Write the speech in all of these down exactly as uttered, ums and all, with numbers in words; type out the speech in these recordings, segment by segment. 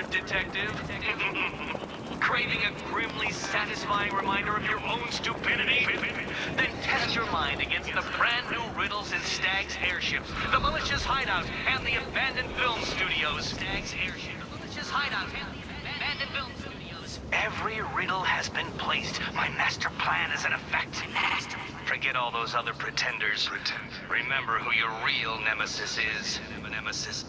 favorite detective? Craving a grimly satisfying reminder of your own stupidity? Then test your mind against the brand new riddles in Stag's Airships, the malicious hideout, and the abandoned film studios. Stag's Airship, the malicious hideout, and the abandoned film studios. Every riddle has been placed. My master plan is in effect. Master. Forget all those other pretenders. Pretend. Remember who your real nemesis is. Nemesis.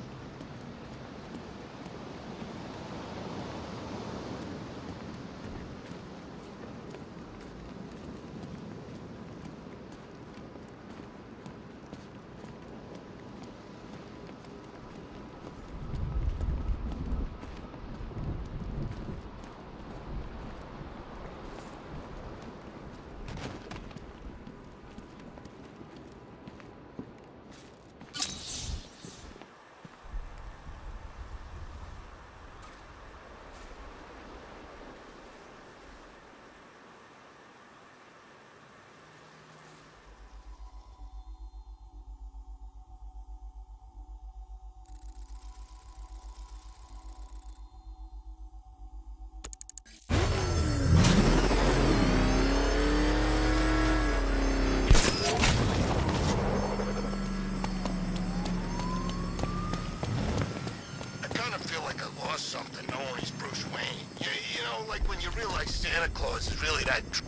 Something knowing he's Bruce Wayne. You, you know, like when you realize Santa Claus is really that... Tr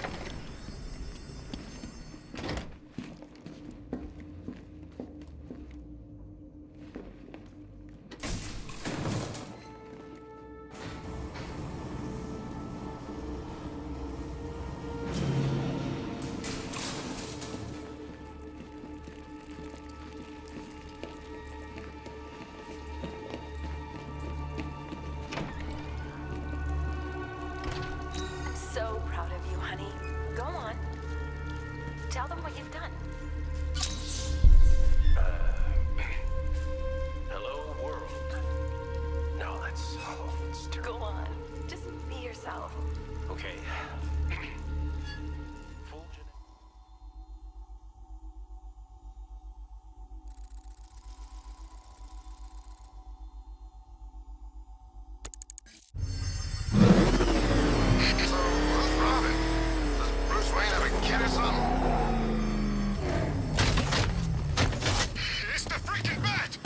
So proud of you, honey. Go on. Tell them what you've done. Uh, hello, world. No, that's... Oh, it's terrible. Go on. Just be yourself. Okay. Full gen- So, who's Robin? Does Bruce Wayne have a kid or something? It's the freaking bat!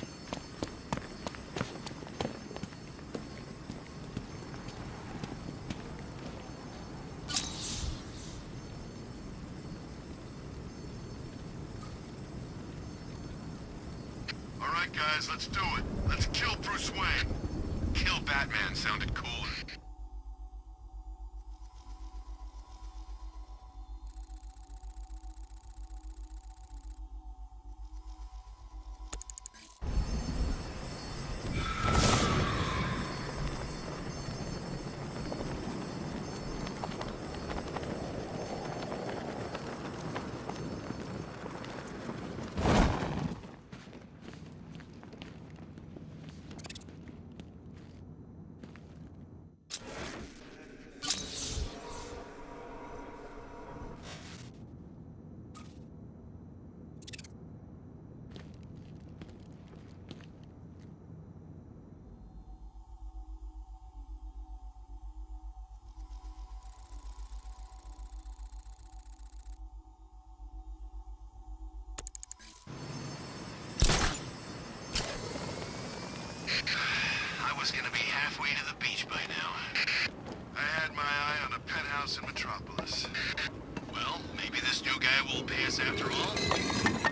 All right, guys, let's do it. Let's kill Bruce Wayne. Kill Batman sounded cooler. I was gonna be halfway to the beach by now. I had my eye on a penthouse in Metropolis. Well, maybe this new guy will pay us after all?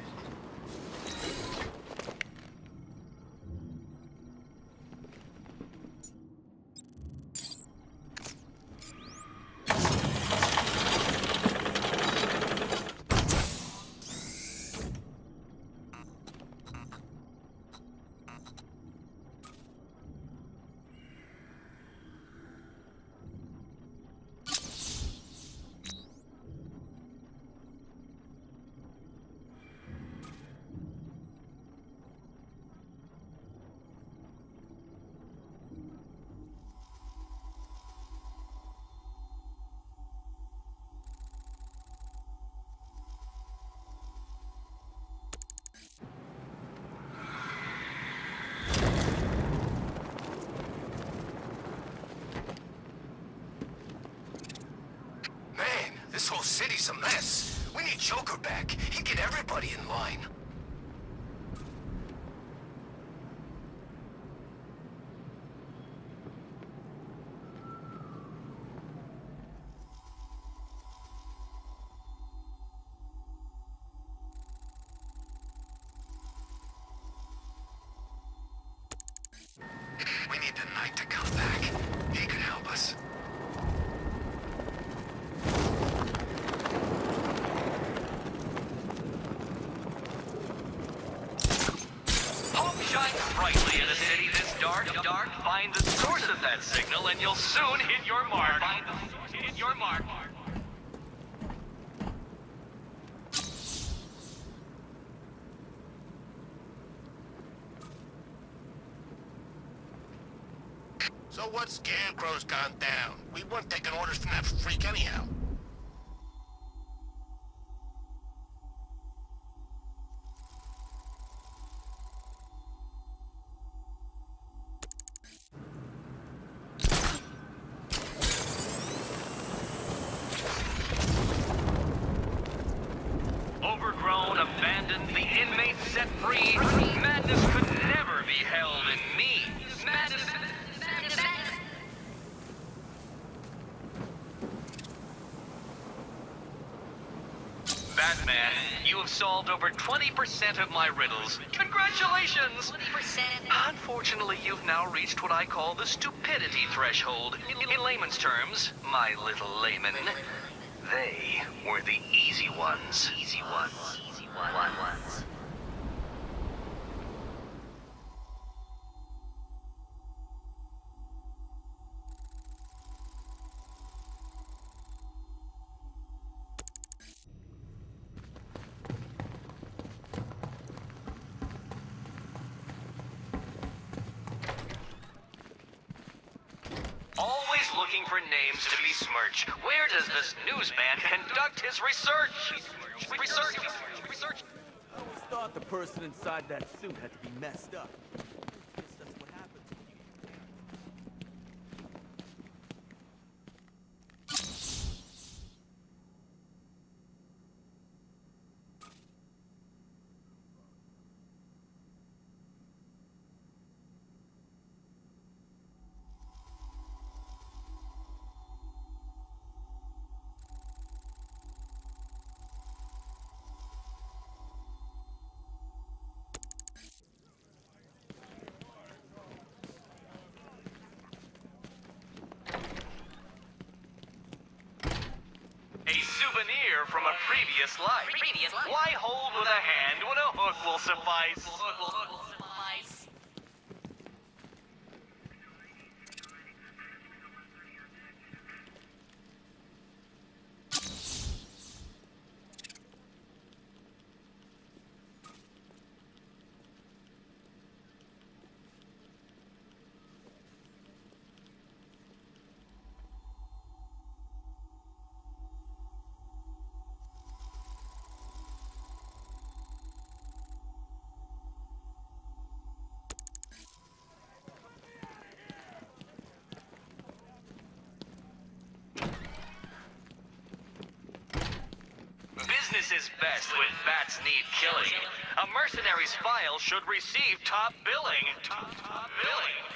This whole city's a mess. We need Joker back. He'd get everybody in line. We need the Knight to come back. He could help us. Hope shines brightly in a city this dark. Dark. Find the source of that signal, and you'll soon hit your mark. Find the source, hit your mark. So what Scarecrow's gone down? We weren't taking orders from that freak anyhow. Overgrown, abandoned, the inmates set free. Madness could never be held in me. Madness. Batman, you have solved over twenty percent of my riddles. Congratulations! twenty percent? Unfortunately, you've now reached what I call the stupidity threshold. In, in layman's terms, my little layman, they were the easy ones. Easy ones. Easy ones. Always looking for names to besmirch. Where does this newsman conduct his research? Research. Research. I always thought the person inside that suit had to be messed up. Guess that's what happens when you... A souvenir from a previous life. Previous life? Why hold with a hand when a hook will suffice? Business is best when bats need killing. A mercenary's file should receive top billing. Top, top billing.